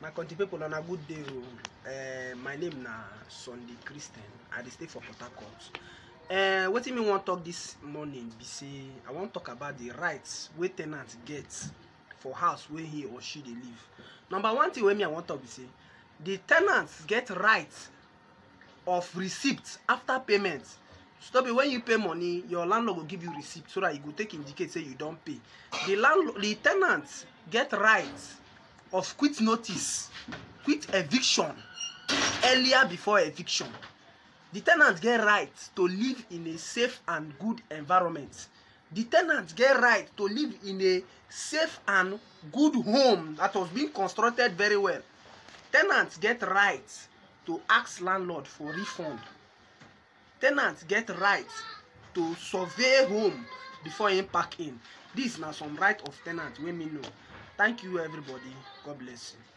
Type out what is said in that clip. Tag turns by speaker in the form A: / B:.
A: My country people, on a good day. My name na Sunday Christian. I dey stay for Port Harcourt. Wetin me wan talk this morning be say I wan talk about the rights wey ten ant get for house wey he or she dey live. Number one thing wey me I wan talk be say the ten ants get right of receipt after payment. So be when you pay money, your landlord go give you receipt so that you go take indicate say you don pay. The ten ants get right of quit notice, quit eviction earlier before eviction. The ten ants get right to live in a safe and good environment. The ten ants get right to live in a safe and good home that was being constructed very well. Tenants get right to ask landlord for refund. Tenants get right to survey home before him pack in. This na some right of tenants wey me know. Thank you everybody. God bless you.